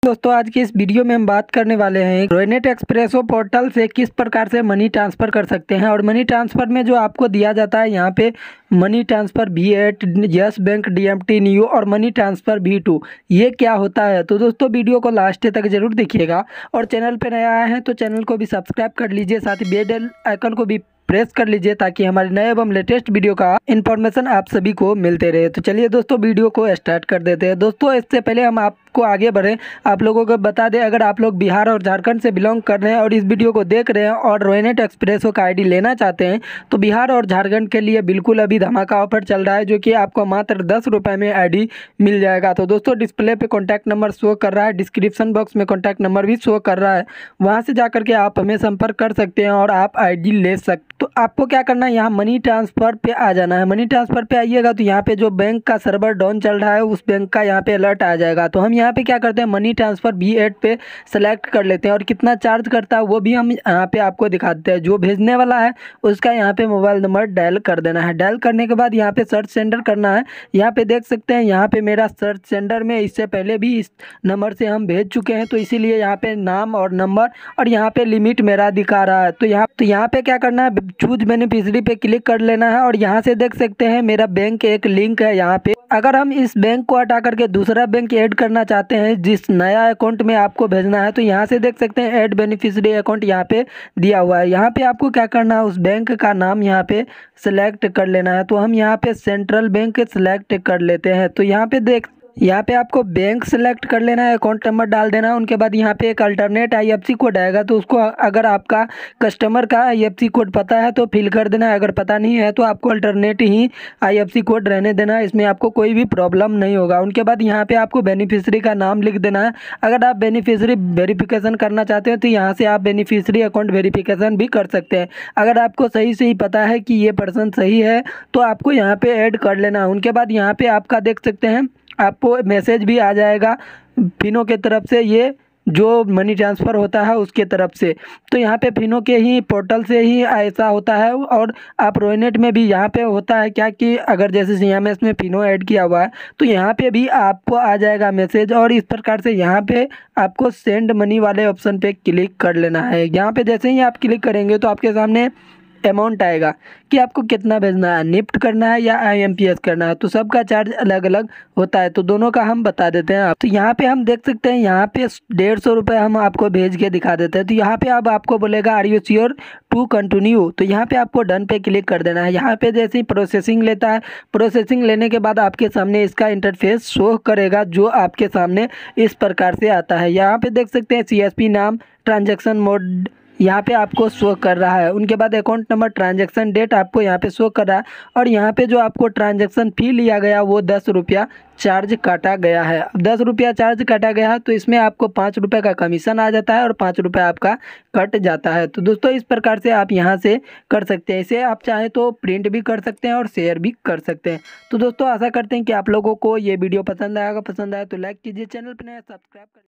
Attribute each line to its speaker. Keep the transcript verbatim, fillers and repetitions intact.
Speaker 1: दोस्तों आज की इस वीडियो में हम बात करने वाले हैं रोयनेट एक्सप्रेसो पोर्टल से किस प्रकार से मनी ट्रांसफ़र कर सकते हैं। और मनी ट्रांसफ़र में जो आपको दिया जाता है यहाँ पे money transfer v eight, yes bank, DMT new और मनी ट्रांसफ़र वी टू, ये क्या होता है। तो दोस्तों वीडियो को लास्ट तक जरूर देखिएगा और चैनल पर नया आए हैं तो चैनल को भी सब्सक्राइब कर लीजिए, साथ ही बेल आइकन को भी प्रेस कर लीजिए ताकि हमारे नए एवं लेटेस्ट वीडियो का इन्फॉर्मेशन आप सभी को मिलते रहे। तो चलिए दोस्तों वीडियो को स्टार्ट कर देते हैं। दोस्तों इससे पहले हम आपको आगे बढ़ें, आप लोगों को बता दें, अगर आप लोग बिहार और झारखंड से बिलोंग कर रहे हैं और इस वीडियो को देख रहे हैं और रोयनेट एक्सप्रेसो का आईडी लेना चाहते हैं तो बिहार और झारखंड के लिए बिल्कुल अभी धमाका ऑफर चल रहा है जो कि आपको मात्र दस रुपये में आईडी मिल जाएगा। तो दोस्तों डिस्प्ले पे कॉन्टैक्ट नंबर शो कर रहा है, डिस्क्रिप्शन बॉक्स में कॉन्टैक्ट नंबर भी शो कर रहा है, वहाँ से जा करके आप हमें संपर्क कर सकते हैं और आप आई डी ले सकते। तो आपको क्या करना है, यहाँ मनी ट्रांसफ़र पे आ जाना है। मनी ट्रांसफ़र पे आइएगा तो यहाँ पे जो बैंक का सर्वर डाउन चल रहा है उस बैंक का यहाँ पे अलर्ट आ जाएगा। तो हम यहाँ पे क्या करते हैं, मनी ट्रांसफ़र वी एट पे सेलेक्ट कर लेते हैं और कितना चार्ज करता है वो भी हम यहाँ पे आपको दिखाते हैं। जो भेजने वाला है उसका यहाँ पे मोबाइल नंबर डायल कर देना है। डायल करने के बाद यहाँ पे सर्च सेंटर करना है। यहाँ पे देख सकते हैं यहाँ पे मेरा सर्च सेंटर में इससे पहले भी इस नंबर से हम भेज चुके हैं तो इसीलिए यहाँ पे नाम और नंबर और यहाँ पे लिमिट मेरा दिखा रहा है। तो यहाँ तो यहाँ पे क्या करना है, चूज बेनिफिशियरी पे क्लिक कर लेना है और यहाँ से देख सकते हैं मेरा बैंक एक लिंक है। यहाँ पे अगर हम इस बैंक को हटा करके दूसरा बैंक ऐड करना चाहते हैं जिस नया अकाउंट में आपको भेजना है तो यहाँ से देख सकते हैं ऐड बेनिफिशियरी अकाउंट यहाँ पे दिया हुआ है। यहाँ पे आपको क्या करना है, उस बैंक का नाम यहाँ पे सेलेक्ट कर लेना है। तो हम यहाँ पे सेंट्रल बैंक सेलेक्ट कर लेते हैं। तो यहाँ पे देख यहाँ पे आपको बैंक सेलेक्ट कर लेना है, अकाउंट नंबर डाल देना है। उनके बाद यहाँ पे एक अल्टरनेट आईएफएससी कोड आएगा तो उसको अगर आपका कस्टमर का आईएफएससी कोड पता है तो फिल कर देना है, अगर पता नहीं है तो आपको अल्टरनेट ही आईएफएससी कोड रहने देना है, इसमें आपको कोई भी प्रॉब्लम नहीं होगा। उनके बाद यहाँ पे आपको बेनिफिशियरी का नाम लिख देना है। अगर आप बेनिफिशियरी वेरिफिकेशन करना चाहते हैं तो यहाँ से आप बेनिफिशियरी अकाउंट वेरिफिकेशन भी कर सकते हैं। अगर आपको सही से ही पता है कि ये पर्सन सही है तो आपको यहाँ पे ऐड कर लेना है। उनके बाद यहाँ पे आपका देख सकते हैं आपको मैसेज भी आ जाएगा फिनो के तरफ से, ये जो मनी ट्रांसफ़र होता है उसके तरफ से। तो यहाँ पे फिनो के ही पोर्टल से ही ऐसा होता है और आप रोयनेट में भी यहाँ पे होता है क्या कि अगर जैसे सीएमएस में फिनो ऐड किया हुआ है तो यहाँ पे भी आपको आ जाएगा मैसेज और इस प्रकार से यहाँ पे आपको सेंड मनी वाले ऑप्शन पे क्लिक कर लेना है। यहाँ पे जैसे ही आप क्लिक करेंगे तो आपके सामने अमाउंट आएगा कि आपको कितना भेजना है, निफ्ट करना है या आईएमपीएस करना है। तो सबका चार्ज अलग अलग होता है तो दोनों का हम बता देते हैं आप। तो यहाँ पे हम देख सकते हैं यहाँ पे डेढ़ सौ रुपये हम आपको भेज के दिखा देते हैं। तो यहाँ पे अब आपको बोलेगा are you sure to continue, तो यहाँ पे आपको डन पे क्लिक कर देना है। यहाँ पे जैसे ही प्रोसेसिंग लेता है, प्रोसेसिंग लेने के बाद आपके सामने इसका इंटरफेस शो करेगा जो आपके सामने इस प्रकार से आता है। यहाँ पे देख सकते हैं सीएसपी नाम, ट्रांजेक्शन मोड यहाँ पे आपको शो कर रहा है। उनके बाद अकाउंट नंबर, ट्रांजैक्शन डेट आपको यहाँ पे शो कर रहा है और यहाँ पे जो आपको ट्रांजैक्शन फ़ी लिया गया वो दस रुपया चार्ज काटा गया है। अब दस रुपया चार्ज काटा गया है तो इसमें आपको पाँच रुपये का कमीशन आ जाता है और पाँच रुपये आपका कट जाता है। तो दोस्तों इस प्रकार से आप यहाँ से कर सकते हैं। इसे आप चाहे तो प्रिंट भी कर सकते हैं और शेयर भी कर सकते हैं। तो दोस्तों आशा करते हैं कि आप लोगों को ये वीडियो पसंद आएगा। पसंद आया तो लाइक कीजिए, चैनल पर नया सब्सक्राइब करिए।